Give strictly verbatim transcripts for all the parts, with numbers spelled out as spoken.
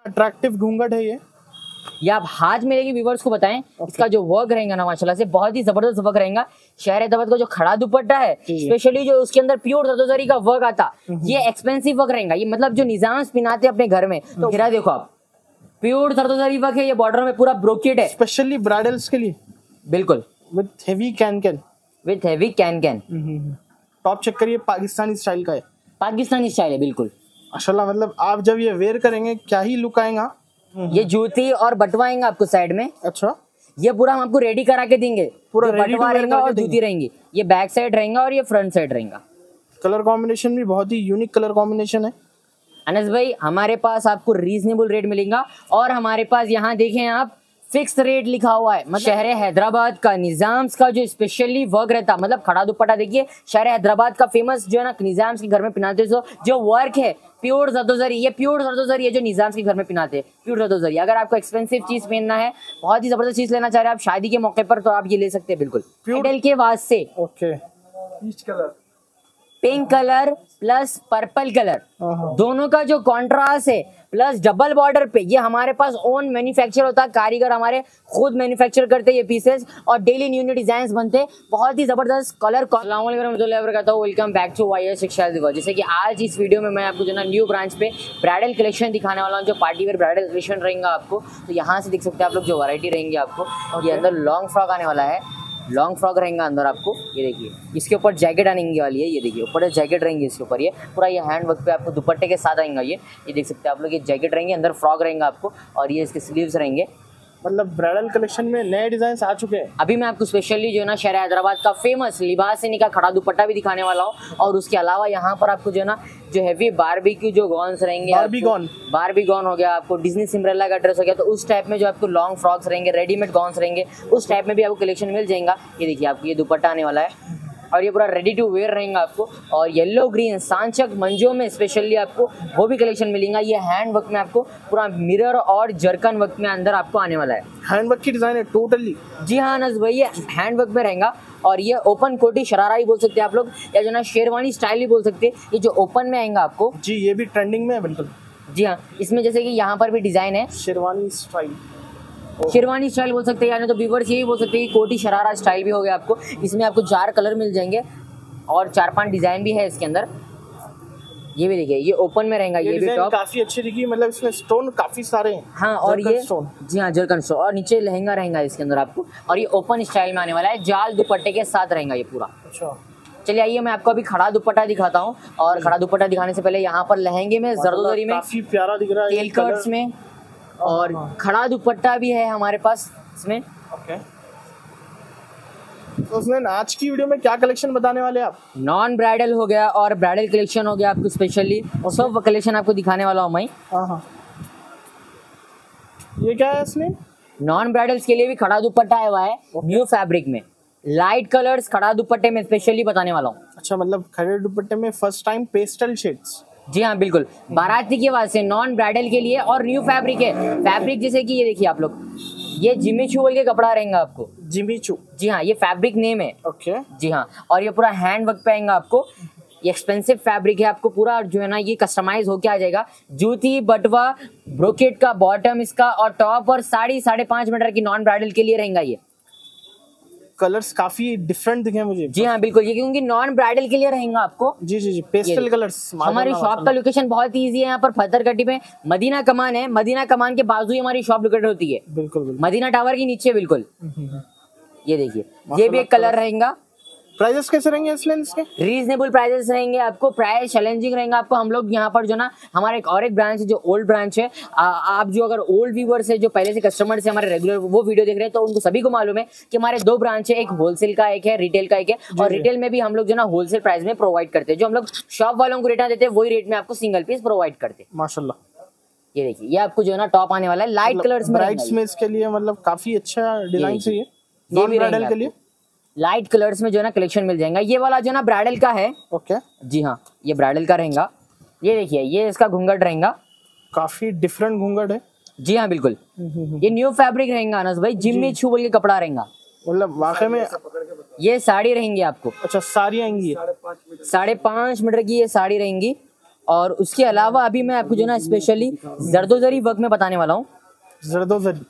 Attractive घूंघट है ये। ये आप हाथ में लेके व्यूवर्स को बताएं। okay. इसका जो वर्क रहेगा ना माशाल्लाह से बहुत ही जबरदस्त वर्क रहेगा। शहर हैदराबाद का जो खड़ा दुपट्टा है स्पेशली जो उसके अंदर प्योर जरदोजरी का वर्क आता, ये एक्सपेंसिव वर्क रहेगा। ये मतलब जो निजाम पिनाते अपने घर में, तो घेरा देखो आप, प्योर जरदोजरी वर्क है। ये बॉर्डर में पूरा ब्रोकेट है, स्पेशली ब्राइडल्स के लिए। बिल्कुल with heavy can can, with heavy can can. Top check करिए, पाकिस्तानी स्टाइल का है। पाकिस्तानी स्टाइल है बिल्कुल माशाल्लाह। मतलब आप जब ये वेयर करेंगे क्या ही लुक आएगा। ये जूती और बटवा आएंगे आपको साइड में। अच्छा, ये पूरा हम आपको रेडी करा के देंगे, पूरा बटवा रहेगा और जूती रहेंगी। ये बैक साइड रहेगा और ये फ्रंट साइड रहेगा। कलर कॉम्बिनेशन भी बहुत ही यूनिक कलर कॉम्बिनेशन है। अनस भाई हमारे पास आपको रीजनेबल रेट मिलेगा और हमारे पास यहाँ देखें आप फिक्स रेट लिखा हुआ है। मतलब शहर हैदराबाद का निजाम्स का जो स्पेशली वर्क रहता, मतलब खड़ा दुपट्टा देखिए, शहर हैदराबाद का फेमस जो है ना निजाम्स के घर में पहनाते जो जो वर्क है प्योर जरदोजरी, ये प्योर जरदोजरी है जो निजाम्स के घर में पहनाते हैं, प्योर जरदोजरी। अगर आपको एक्सपेंसिव चीज पहनना है, बहुत ही जबरदस्त चीज लेना चाह रहे हैं आप शादी के मौके पर, तो आप ये ले सकते हैं बिल्कुल ब्राइडल के वास्ते। Okay, peach colour, pink colour plus purple colour, दोनों का जो कॉन्ट्रास्ट है प्लस डबल बॉर्डर पे, ये हमारे पास ओन मैन्युफैक्चर होता है। कारीगर हमारे खुद मैन्युफैक्चर करते हैं ये पीसेस और डेली न्यू न्यू डिजाइन बनते हैं। बहुत ही जबरदस्त colour. Welcome back to Y S textile diva. जैसे कि आज इस वीडियो में मैं आपको जो ना न्यू ब्रांच पे ब्राइडल कलेक्शन दिखाने वाला हूँ, जो पार्टी वेयर ब्राइडल कलेक्शन रहेगा आपको। तो यहाँ से देख सकते हैं आप लोग जो वैरायटी रहेंगी आपको। और ये अंदर लॉन्ग फ्रॉक आने वाला है, लॉन्ग फ्रॉक रहेगा अंदर आपको। ये देखिए इसके ऊपर जैकेट आने वाली है, ये देखिए ऊपर जैकेट रहेंगे इसके ऊपर। ये पूरा ये हैंड वर्क पे आपको दुपट्टे के साथ आएगा। ये ये देख सकते हैं आप लोग, ये जैकेट रहेंगे, अंदर फ्रॉक रहेगा आपको और ये इसके स्लीव्स रहेंगे। मतलब ब्राइडल कलेक्शन में नए डिजाइन आ चुके हैं। अभी मैं आपको स्पेशली जो है ना शहर हैदराबाद का फेमस लिबासिनी का खड़ा दुपट्टा भी दिखाने वाला हूँ। और उसके अलावा यहाँ पर आपको जो है ना जो हैवी बारबेक्यू जो गॉन्स रहेंगे, बारबी गॉन, बारबी गॉन हो गया आपको, डिज्नी सिंड्रेला का ड्रेस हो गया, तो उस टाइप में जो आपको लॉन्ग फ्रॉक्स रहेंगे, रेडीमेड गॉन्स रहेंगे, उस टाइप में भी आपको कलेक्शन मिल जाएगा। ये देखिए आपको ये दुपट्टा आने वाला है और ये पूरा रेडी टू वेयर रहेगा आपको। और येलो ग्रीन सांचक मंजो में स्पेशली आपको वो भी कलेक्शन मिलेगा। ये हैंड वर्क में आपको पूरा मिरर और जरकन वर्क में अंदर आपको आने वाला है। हैंड वर्क की डिजाइन है टोटली। जी हाँ नज भाई, ये हैंड वर्क में रहेगा और ये ओपन कोटी शरारा ही बोल सकते हैं आप लोग, या जो ना शेरवानी स्टाइल ही बोल सकते हैं। ये जो ओपन में आएगा आपको जी, ये भी ट्रेंडिंग में है बिल्कुल। जी हाँ, इसमें जैसे कि यहाँ पर भी डिजाइन है शेरवानी स्टाइल, शेरवानी स्टाइल बोल सकते हैं, यानी तो व्यूअर्स यही बोल सकते हैं कि कोटी शरारा स्टाइल भी हो गया आपको। इसमें आपको चार कलर मिल जाएंगे और चार पांच डिजाइन भी है इसके अंदर। ये भी देखिए ये ओपन में रहेगा, ये, ये भी टॉप काफी अच्छी दिखी, मतलब इसमें स्टोन काफी सारे हैं। हाँ, और ये जी हाँ जरकन स्टोन, और नीचे लहंगा रहेगा इसके अंदर आपको। और ये ओपन स्टाइल में आने वाला है, जाल दुपट्टे के साथ रहेगा ये पूरा। अच्छा, चलिए आइए मैं आपको अभी खड़ा दुपट्टा दिखाता हूँ। और खड़ा दुपट्टा दिखाने से पहले यहाँ पर लहंगे में जरदोजरी में काफी प्यारा दिख रहा है, टेल कट्स में, और खड़ा दुपट्टा भी है हमारे पास इसमें। ओके, तो उसमें आज की वीडियो में क्या कलेक्शन बताने वाले आप? नॉन ब्राइडल हो गया और ब्राइडल कलेक्शन हो गया आपको स्पेशली, सब कलेक्शन आपको दिखाने वाला हूँ मैं। हाँ हाँ, ये क्या है इसमें? नॉन ब्राइडल्स के लिए भी खड़ा दुपट्टा आया हुआ है न्यू फैब्रिक में, लाइट कलर्स खड़ा दुपट्टे में स्पेशली बताने वाला हूँ। अच्छा, मतलब खड़े दुपट्टे में फर्स्ट टाइम पेस्टल शेड्स। जी हाँ बिल्कुल, बाराती के वास्ते नॉन ब्राइडल के लिए और न्यू फैब्रिक है। फैब्रिक जैसे कि ये देखिए आप लोग, ये जिमी चू बोल के कपड़ा रहेगा आपको, जिमी चू। जी हाँ, ये फैब्रिक नेम है। ओके, जी हाँ, और ये पूरा हैंड वर्क पे आएगा आपको। ये एक्सपेंसिव फैब्रिक है, आपको पूरा जो है ना ये कस्टमाइज होके आ जाएगा। जूती बटवा ब्रोकेट का बॉटम इसका, और टॉप और साड़ी साढ़े पांच मीटर की नॉन ब्राइडल के लिए रहेगा। ये कलर्स काफी डिफरेंट दिखे मुझे। जी हाँ बिल्कुल, ये क्योंकि नॉन ब्राइडल के लिए रहेगा आपको। जी जी जी, पेस्टल कलर्स। हमारी शॉप का लोकेशन बहुत इजी है, यहाँ पर फतरगट्टी में मदीना कमान है, मदीना कमान के बाजू ही हमारी शॉप लोकेटेड होती है। बिल्कुल बिल्कुल, मदीना टावर के नीचे बिल्कुल। ये देखिए ये भी एक कलर रहेगा। प्राइसेस कैसे रहेंगे इसलिए इसके? रीजनेबल प्राइसेस रहेंगे आपको, प्राइस चैलेंजिंग रहेगा आपको। हम लोग यहाँ पर जो ना हमारे एक और एक ब्रांच है जो ओल्ड ब्रांच है। आ, आप जो अगर ओल्ड व्यूवर्स है, जो पहले से कस्टमर्स है हमारे रेगुलर, वो वीडियो देख रहे हैं, तो उनको सभी को मालूम है कि हमारे दो ब्रांच है, एक होलसेल का एक है, रिटेल का एक है। और रिटेल में भी हम लोग जो ना होलसेल प्राइस में प्रोवाइड करते हैं, जो हम लोग शॉप वालों को रेट देते हैं वही रेट में आपको सिंगल पीस प्रोवाइड करते हैं माशाल्लाह। ये देखिए ये आपको जो है ना टॉप आने वाला है लाइट कलर्स में, ब्राइड्स में इसके लिए मतलब काफी अच्छा डिजाइन चाहिए, नॉन ब्राइडल के लिए लाइट कलर्स में जो है ना कलेक्शन मिल जाएगा। ये वाला जो है ना ब्राइडल का है। ओके, जी हाँ, ये ब्राइडल का रहेगा। ये देखिए ये इसका घूंघट रहेगा, काफी डिफरेंट घूंघट है। जी हाँ बिल्कुल, ये न्यू फैब्रिक रहेगा अनस भाई, जिम्मी छू बोल के कपड़ा रहेगा। मतलब वाकई में ये साड़ी रहेंगी आपको। अच्छा, साड़ी आएंगी, साढ़े पांच मीटर की ये साड़ी रहेंगी। और उसके अलावा अभी मैं आपको जो ना स्पेशली जरदोजरी वर्क में बताने वाला हूँ। जरदोजरी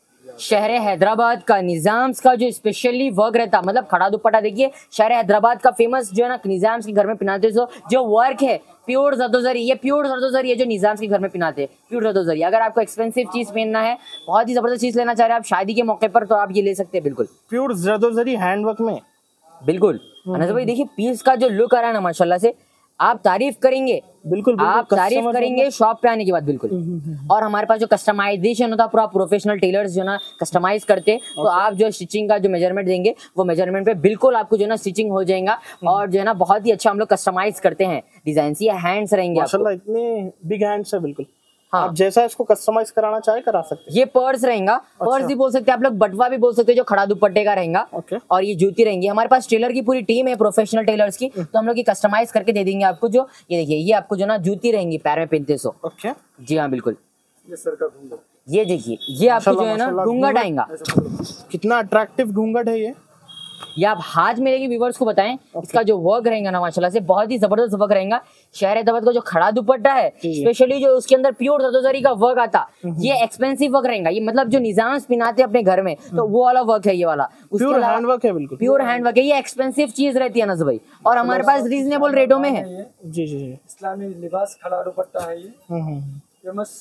शहर हैदराबाद का निजाम्स का जो स्पेशली वर्क रहता, मतलब खड़ा दुपट्टा देखिए, शहर हैदराबाद का फेमस जो है ना निजाम्स के घर में पहनाते जो जो वर्क है प्योर जरदोजरी, ये प्योर जरदोजरी है जो निजाम्स के घर में पहनाते हैं, प्योर जरदोजरी। अगर आपको एक्सपेंसिव चीज पहनना है, बहुत ही जबरदस्त चीज लेना चाह रहे हैं आप शादी के मौके पर, तो आप ये ले सकते हैं बिल्कुल प्योर जरदोजरी हैंडवर्क में, बिल्कुल। अनस भाई देखिए पीस का जो लुक आ रहा है ना माशाल्लाह से, आप तारीफ करेंगे, बिल्कुल, बिल्कुल आप तारीफ करेंगे शॉप पे आने के बाद बिल्कुल। और हमारे पास जो कस्टमाइजेशन होता है पूरा प्रोफेशनल टेलर्स जो ना कस्टमाइज करते, तो आप जो स्टिचिंग का जो मेजरमेंट देंगे वो मेजरमेंट पे बिल्कुल आपको जो ना स्टिचिंग हो जाएगा। और जो है ना बहुत ही अच्छा हम लोग कस्टमाइज करते हैं डिजाइन, ये हैंड्स रहेंगे माशाल्लाह इतने बिग हैंड्स है बिल्कुल। हाँ। आप जैसा इसको कस्टमाइज कराना चाहे करा सकते हैं। ये पर्स रहेगा, पर्स भी बोल सकते हैं आप लोग, बटवा भी बोल सकते हैं जो खड़ा दुपट्टे का रहेगा। ओके। और ये जूती रहेंगी, हमारे पास टेलर की पूरी टीम है प्रोफेशनल टेलर्स की, तो हम लोग ये कस्टमाइज करके दे देंगे आपको। जो ये देखिए ये आपको जो ना जूती रहेंगी पैर में पहनते सो। ओके जी हाँ बिल्कुल। ये सर का घूंघट, ये देखिए ये आपको जो है ना माशाल्लाह, घूंघट आएगा, कितना अट्रैक्टिव घूंघट है ये। ये आप हाथ में लेके व्यूवर्स को बताएं। इसका जो वर्क रहेगा ना माशाल्लाह से बहुत ही जबरदस्त वर्क रहेगा। शहर हैदराबाद का जो खड़ा दुपट्टा है स्पेशली जो उसके अंदर प्योर जरदोजरी का वर्क आता, ये एक्सपेंसिव वर्क रहेगा। ये मतलब जो निजाम्स पहनाते अपने घर में, तो वो वाला वर्क है ये वाला। प्योर हैंडवर्क है बिल्कुल, प्योर हैंडवर्क है, ये एक्सपेंसिव चीज रहती है नज़ भाई, और हमारे पास रीजनेबल रेटों में है। जी जी जी। इस्लामी लिबास खड़ा दुपट्टा है ये, हम्म हम्म फेमस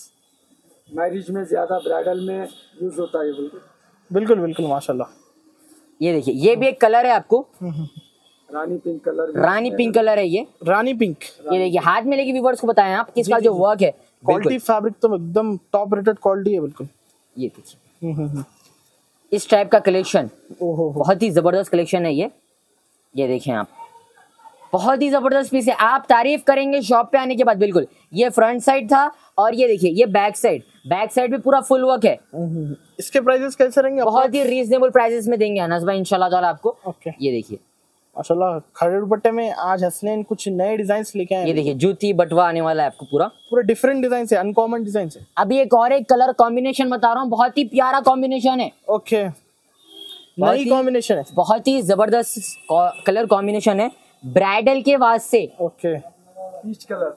मैरिज में ज्यादा ब्राइडल में यूज होता है ये बिल्कुल बिल्कुल बिल्कुल माशाल्लाह। ये देखिए ये भी एक कलर है आपको, rani pink colour, rani pink colour है ये। रानी पिंक, ये देखिए हाथ में लेके व्यूवर्स को बताएं आप किसका जो वर्क है। क्वालिटी फैब्रिक तो एकदम टॉप रेटेड क्वालिटी है बिल्कुल। ये देखिए हम्म हम्म इस टाइप का कलेक्शन, ओहो बहुत ही जबरदस्त कलेक्शन है ये। ये देखें आप, बहुत ही जबरदस्त पीस है, आप तारीफ करेंगे शॉप पे आने के बाद बिल्कुल। ये फ्रंट साइड था और ये देखिए ये बैक साइड, बैक साइड भी पूरा फुल वर्क है। इसके प्राइसेस कैसे रहेंगे? बहुत ही रीजनेबल प्राइसेस में देंगे अनस भाई इंशाल्लाह ताला आपको। ओके। ये देखिए माशाल्लाह खड़े दुपट्टे में आज हसनैन कुछ नए डिजाइन्स लेके आए हैं। ये देखिए जूती बटवा आने वाला है आपको पूरा, पूरा डिफरेंट डिजाइन है, अनकॉमन डिजाइन है। अभी एक और एक कलर कॉम्बिनेशन बता रहा हूँ, बहुत ही प्यारा कॉम्बिनेशन है। ओके, बहुत नई ही- कॉम्बिनेशन है। बहुत ही जबरदस्त कलर कॉम्बिनेशन है ब्राइडल के वास्ते। Okay, peach colour,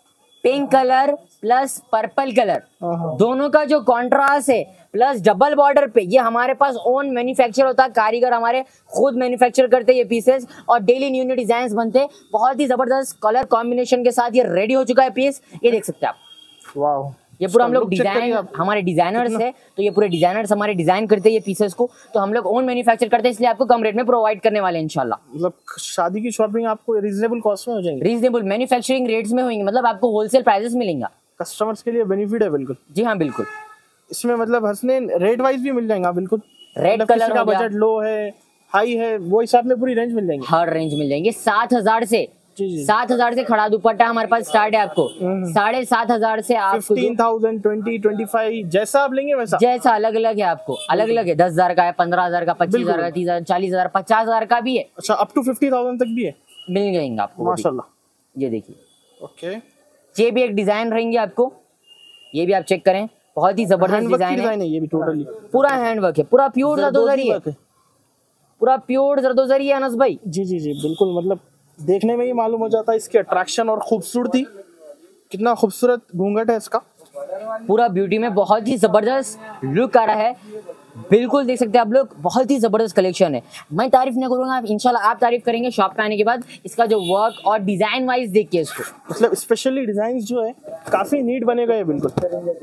pink colour plus purple colour, हाँ। दोनों का जो कॉन्ट्रास्ट है प्लस डबल बॉर्डर पे, ये हमारे पास ओन मैन्युफैक्चर होता है, कारीगर हमारे खुद मैन्युफैक्चर करते हैं ये पीसेस, और डेली न्यू न्यू डिजाइन बनते हैं। बहुत ही जबरदस्त कलर कॉम्बिनेशन के साथ ये रेडी हो चुका है पीस। ये देख सकते हैं आप, वाह, ये पूरा हम लोग look check करिए डिजाइन, आप। हमारे डिजाइनर्स है, तो ये पूरे डिजाइनर्स हमारे डिजाइन करते हैं ये पीसेस को, तो हम लोग ओन मैन्युफैक्चर करते हैं, इसलिए आपको कम रेट में प्रोवाइड करने वाले हैं इंशाल्लाह। मतलब शादी की शॉपिंग आपको रीजनेबल कॉस्ट में हो जाएंगे, रीजनेबल मैन्युफैक्चरिंग रेट्स में होंगे, मतलब आपको होलसेल प्राइसेस मिलेंगे। कस्टमर्स के लिए बेनिफिट है बिल्कुल। जी हाँ बिल्कुल। इसमें मतलब हसनैन रेट वाइज भी मिल जाएगा बिल्कुल। रेड मतलब कलर किसी का हो गया, बजट लो है, हाई है, वो हिसाब में पूरी रेंज मिल जाएंगे। हर रेंज मिल जाएंगे। सात हजार से जी जी, सात हजार से खड़ा दुपट्टा हमारे पास स्टार्ट है आपको, साढ़े सात हजार से आपको फिफ्टीन जो- थाउजेंड ट्वेंटी ट्वेंटी फाइव जैसा आप लेंगे वैसा। जैसा अलग अलग है आपको, अलग अलग है, दस हजार का है, पंद्रह हजार का, पच्चीस हजार का, बिल्कुल। तीस हजार, चालीस हजार, पचास हजार का भी है, अच्छा, अप टू फिफ्टी थाउजेंड तक भी है मिल जाएंगे आपको वो भी। माशाल्लाह। ये देखिए ओके, ये भी एक डिजाइन रहेंगे आपको, ये भी आप चेक करें, बहुत ही जबरदस्त हैंडवर्क की डिजाइन है, डिजाइन है ये भी टोटली। पूरा हैंडवर्क है, पूरा प्योर जरदोजरी है, पूरा प्योर जरदोजरी है अनस भाई। जी जी जी बिल्कुल, मतलब देखने में ही मालूम हो जाता है इसकी अट्रैक्शन और खूबसूरती। कितना खूबसूरत घूंघट है इसका, पूरा ब्यूटी में बहुत ही जबरदस्त लुक आ रहा है, बिल्कुल देख सकते हैं आप लोग, बहुत ही जबरदस्त कलेक्शन है। मैं तारीफ नहीं करूंगा, आप इंशाल्लाह आप तारीफ करेंगे शॉप पे आने के बाद, इसका जो वर्क और डिजाइन वाइज देख के इसको, मतलब स्पेशली डिजाइन जो है काफी नीट बने गए बिल्कुल।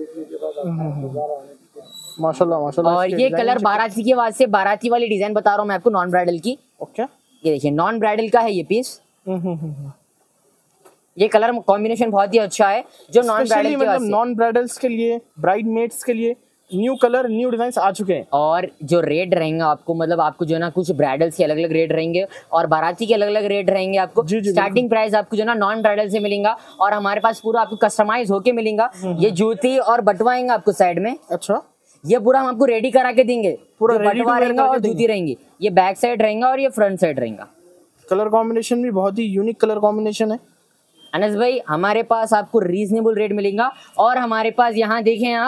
माशाल्लाह माशाल्लाह। और इसके ये design कलर check- बाराती के वास्ते, बाराती वाली डिजाइन बता रहा हूँ मैं आपको, नॉन ब्राइडल की। ओके, ये देखिए नॉन ब्राइडल का है ये पीस, हम्म हम्म हम्म। ये कलर कॉम्बिनेशन बहुत ही अच्छा है जो नॉन स्पेशली ब्राइडल के मतलब वास्ते। नॉन ब्राइडल्स के लिए, ब्राइड मेड्स के लिए न्यू कलर न्यू डिजाइन आ चुके हैं। और जो रेट रहेंगे आपको, मतलब आपको जो है ना कुछ ब्राइडल्स के अलग अलग रेट रहेंगे और बाराती के अलग अलग रेट रहेंगे आपको। जी, जी, स्टार्टिंग प्राइस आपको जो है ना नॉन ब्राइडल से मिलेगा, और हमारे पास पूरा आपको कस्टमाइज होके मिलेगा। ये जूती और बटवाएंगे आपको साइड में, अच्छा, ये पूरा हम आपको रेडी करा के देंगे, पूरा जो ready to बटवा wear रहेगा करके और देंगे। जूती रहेंगी। ये बैक साइड रहेगा और ये फ्रंट साइड रहेगा। कलर कॉम्बिनेशन भी बहुत ही यूनिक कलर कॉम्बिनेशन है। अनस भाई हमारे पास आपको रीजनेबल रेट मिलेगा, और हमारे पास यहाँ देखें आप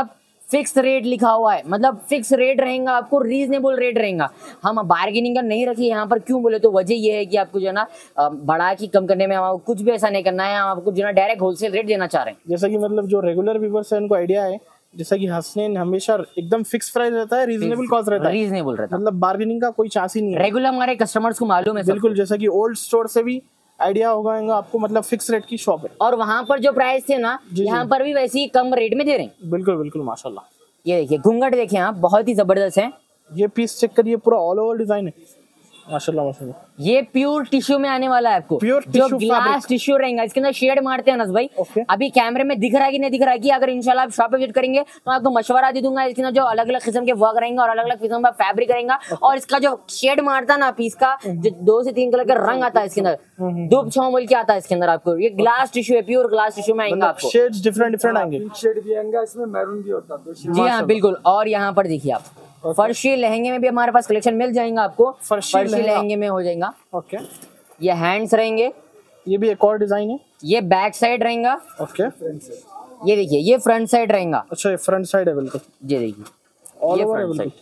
फिक्स रेट लिखा हुआ है, मतलब फिक्स रेट रहेगा आपको, रीजनेबल रेट रहेगा। हम बार्गेनिंग का नहीं रखिए यहाँ पर, क्यों बोले तो वजह ये है कि आपको जो है ना बढ़ा की कम करने में हम कुछ भी ऐसा नहीं करना है, हम आपको जो है ना डायरेक्ट होलसेल रेट देना चाह रहे हैं। जैसा कि मतलब जो रेगुलर व्यूअर्स है उनको आइडिया है, जैसा कि हसनैन हमेशा एकदम फिक्स प्राइस रहता है, रीजनेबल कॉस्ट रहता है, रीजनेबल रहता है, मतलब बार्गेनिंग का कोई चांस ही नहीं है। रेगुलर हमारे कस्टमर्स को मालूम है बिल्कुल, जैसा कि ओल्ड स्टोर से भी आइडिया होगा आपको, मतलब फिक्स रेट की शॉप है। और वहाँ पर जो प्राइस थे ना, यहाँ पर भी वैसे ही कम रेट में दे रहे हैं। बिल्कुल बिल्कुल माशाल्लाह। ये देखिए घूंघट देखिए आप, बहुत ही जबरदस्त है। ये पीस चेक करिए, पूरा ऑल ओवर डिजाइन है माशाल्लाह माशाल्लाह। ये प्योर टिश्यू में आने वाला है आपको, प्योर जो ग्लास टिश्यू रहेगा, इसके अंदर शेड मारते हैं अनस भाई। okay. अभी कैमरे में दिख रहा है कि नहीं दिख रहा है, कि अगर इंशाल्लाह आप शॉप पे विजिट करेंगे तो आपको मशवरा दे दूंगा, इसके अंदर जो अलग अलग किस्म के वर्क रहेंगे और अलग अलग किस्म का फैब्रिक रहेगा, और इसका जो शेड मारता है ना पीस का, जो दो से तीन कलर का रंग आता है इसके अंदर, दो छह बोल के आता है इसके अंदर आपको। ये ग्लास टिश्यू है, प्योर ग्लास टिश्यू में आएंगे आपको, शेड्स डिफरेंट डिफरेंट आएंगे, शेड भी आएंगे इसमें, मैरून भी होता है। जी हाँ बिल्कुल। और यहाँ पर देखिए आप Okay. फर्शी लहंगे में भी हमारे पास कलेक्शन मिल जाएगा आपको, फर्शी, फर्शी लहंगे में हो जाएगा। Okay okay. ये हैंड्स रहेंगे, ये भी एक और डिजाइन है। ये बैक साइड रहेगा। Okay okay. ये देखिए ये फ्रंट साइड रहेगा। अच्छा, ये फ्रंट साइड है बिल्कुल। ये देखिए ऑल ये ओवर है फ्रंट बिल्कुल।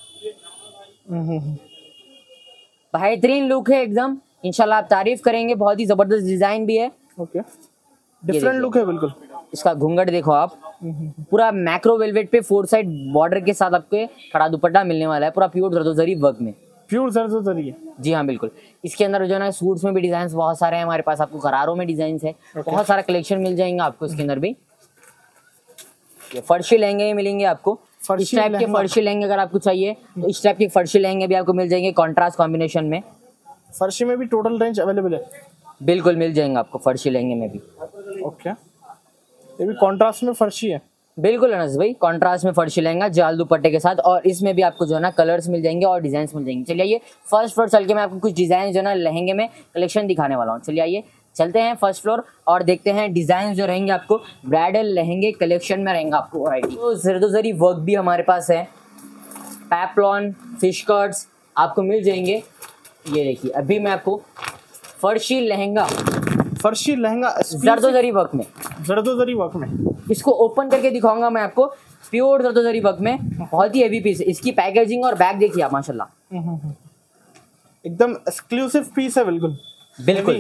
बेहतरीन लुक है एकदम, इंशाल्लाह आप तारीफ करेंगे, बहुत ही जबरदस्त डिजाइन भी है। Okay okay. डिफरेंट लुक है बिल्कुल। इसका घूंघट देखो आप, पूरा मैक्रो वेलवेट पे फोर साइड बॉर्डर के साथ आपको खड़ा दुपट्टा मिलने वाला है, पूरा प्योर जरदोजरी वर्क में। प्योर जरदोजरी है जी हाँ बिल्कुल। इसके अंदर जो है ना सूट्स में भी डिजाइन बहुत सारे हैं हमारे पास, आपको गरारों में डिजाइन है, okay. बहुत सारा कलेक्शन मिल जाएंगे आपको इसके अंदर भी। ये फर्शी लहंगे मिलेंगे आपको, इस टाइप के फर्शी लहंगे अगर आपको चाहिए तो इस टाइप के फर्शी लहंगे भी आपको मिल जाएंगे कॉन्ट्रास्ट कॉम्बिनेशन में। फर्शी में भी टोटल रेंज अवेलेबल है? बिल्कुल मिल जाएंगे आपको फर्शी लहंगे में भी। ओके, ये भी कॉन्ट्रास्ट में फर्शी है? बिल्कुल अनस भाई, कॉन्ट्रास्ट में फर्शी लहंगा जाल दुपट्टे के साथ, और इसमें भी आपको जो है ना कलर्स मिल जाएंगे और डिजाइन मिल जाएंगे। चलिए आइए फर्स्ट फ्लोर चल के मैं आपको कुछ डिजाइन जो है ना लहंगे में कलेक्शन दिखाने वाला हूँ। चलिए आइए चलते हैं फर्स्ट फ्लोर और देखते हैं डिजाइन जो रहेंगे आपको ब्राइडल लहंगे कलेक्शन में रहेंगे आपको वैरायटी। तो जरदोजरी वर्क भी हमारे पास है, पैपलॉन फिश कट्स आपको मिल जाएंगे। ये देखिए अभी मैं आपको फर्शी लहंगा, फर्शी लहंगा जरदोजरी वर्क में, जरदोजरी वर्क में इसको ओपन करके दिखाऊंगा मैं आपको, प्योर जरदोजरी वर्क में, बहुत ही हेवी पीस है। इसकी पैकेजिंग और बैग देखिए आप माशाल्लाह, एकदम एक्सक्लूसिव पीस है बिल्कुल बिल्कुल।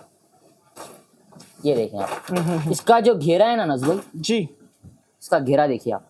ये देखें आप, इसका जो घेरा है ना नजबुल जी, इसका घेरा देखिए आप,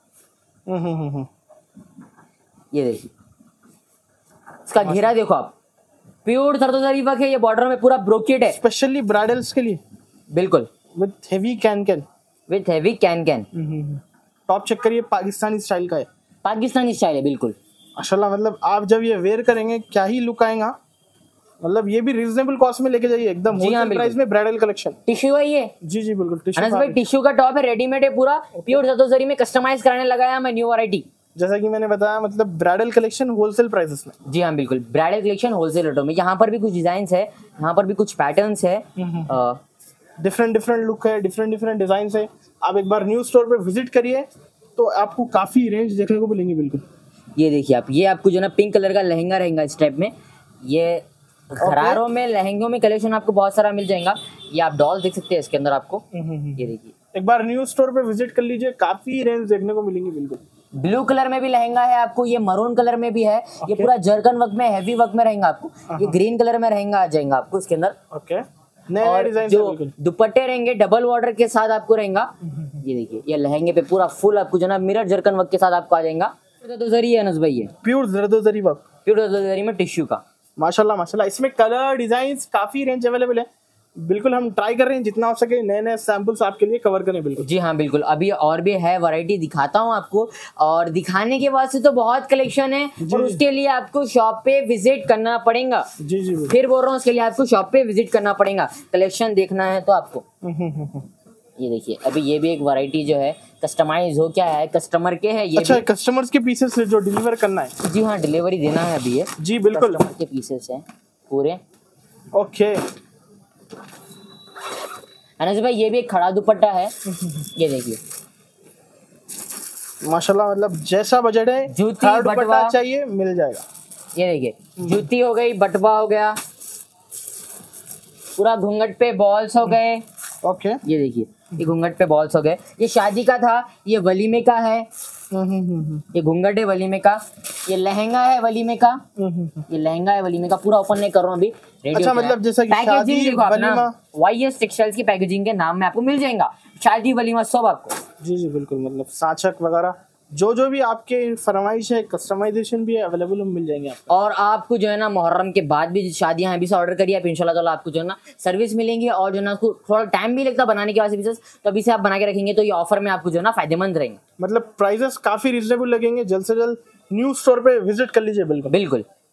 ये देखिए इसका घेरा देखो आप, प्योर जरदोजरी वर्क है, ये बॉर्डर में पूरा ब्रोकेट है, स्पेशली ब्राइडल्स के लिए। बिल्कुल with heavy can can, with heavy can can. Top check करिए, पाकिस्तानी स्टाइल का है, पाकिस्तानी स्टाइल है बिल्कुल माशाल्लाह। मतलब आप जब ये वेयर करेंगे क्या ही लुक आएगा, मतलब ये भी रीजनेबल कॉस्ट में लेके जाइए, एकदम होलसेल प्राइस में ब्राइडल कलेक्शन। टिश्यू है ये? जी जी बिल्कुल टिश्यू। अनस भाई टिश्यू का टॉप है, रेडीमेड है पूरा, प्योर जरदोजरी में कस्टमाइज कराने लगाया मैं न्यू वैरायटी। जैसा कि मैंने बताया, मतलब ब्राइडल कलेक्शन होलसेल प्राइसेस में। जी हाँ बिल्कुल, ब्राइडल कलेक्शन होलसेल रेटों में। यहाँ पर भी कुछ डिजाइन है, यहाँ पर भी कुछ पैटर्न्स है, डिफरेंट डिफरेंट लुक है, डिफरेंट डिफरेंट डिजाइन है। आप एक बार न्यू स्टोर पे विजिट करिए तो आपको काफी रेंज देखने को मिलेंगी बिल्कुल। ये देखिए आप, ये आपको जो ना पिंक कलर का लहंगा रहेगा इस टाइप में, ये घरारों में लहंगों में कलेक्शन आपको बहुत सारा मिल जाएगा। ये आप डॉल देख सकते हैं इसके अंदर आपको, ये देखिए एक बार न्यू स्टोर पे विजिट कर लीजिए, काफी रेंज देखने को मिलेंगी बिल्कुल। ब्लू कलर में भी लहंगा है आपको, ये मरून कलर में भी है, okay. ये पूरा जर्कन वर्क में हेवी वर्क में रहेगा आपको, ये ग्रीन कलर में रहेगा आ जाएगा आपको इसके अंदर। ओके, और डिजाइन जो दुपट्टे रहेंगे डबल बॉर्डर के साथ आपको रहेगा। ये देखिए ये लहंगे पे पूरा फुल आपको जो ना मिरर जर्कन वर्क के साथ आपको आ जाएगा। जरदोजरी है अनस भाई, ये प्योर जरदोजरी वर्क, प्योर जरदोजरी में टिश्यू का, माशाल्लाह माशाल्लाह। इसमें कलर डिजाइन काफी रेंज अवेलेबल है, बिल्कुल हम ट्राई कर रहे हैं जितना हो सके नए नए सैंपल्स आपके लिए कवर करें बिल्कुल। जी हाँ बिल्कुल, अभी और भी है वैरायटी दिखाता हूँ आपको, और दिखाने के बाद से तो बहुत कलेक्शन है, और उसके लिए आपको शॉप पे विजिट करना पड़ेगा। जी जी फिर बोल रहा हूँ उसके लिए आपको शॉप पे विजिट करना पड़ेगा, कलेक्शन देखना है तो आपको। ये देखिए अभी ये भी एक वैरायटी जो है कस्टमाइज हो क्या है, कस्टमर के है ये। अच्छा, कस्टमर्स के पीसेस जो डिलीवर करना है? जी हाँ डिलीवरी देना है अभी ये। जी बिल्कुल, कस्टमर के पीसेस हैं पूरे। ओके अनस भाई ये भी एक खड़ा दुपट्टा है, ये देखिए माशाल्लाह, मतलब जैसा बजट है जूती बटवा चाहिए मिल जाएगा। ये देखिए जूती हो गई, बटवा हो गया, पूरा घूंघट पे बॉल्स हो गए। ओके, ये देखिए ये घूंघट पे बॉल्स हो गए। ये शादी का था, ये वलीमे का है। ये घूंघट है वलीमे का, ये लहंगा है वलीमे का, ये लहंगा है वलीमे का। पूरा ओपन नहीं कर रहा हूँ अभी। अच्छा, मतलब जैसा कि शादी, देखो अपना वलीमा, वाईएस टेक्सटाइल्स की पैकेजिंग के नाम में आपको मिल जाएगा, शादी वलीमा सब आपको। जी जी बिल्कुल, मतलब साचक वगैरह जो जो भी आपके फरमाइश है, कस्टमाइजेशन भी अवेलेबल मिल जाएंगे आपको। और आपको जो है ना मुहर्रम के बाद भी शादियां अभी से ऑर्डर करिए आप, इंशाल्लाह ताला आपको जो है ना सर्विस मिलेंगी। और जो है ना उसको थोड़ा टाइम भी लगता है बनाने के वास्ते पीसेस, तो अभी से आप बना के रखेंगे तो ये ऑफर में आपको जो है ना फायदेमंद रहेंगे। मतलब प्राइसेस काफी रिजनेबल लगेंगे। जल्द से जल्द न्यू स्टोर पे विजिट कर लीजिए। बिल्कुल बिल्कुल।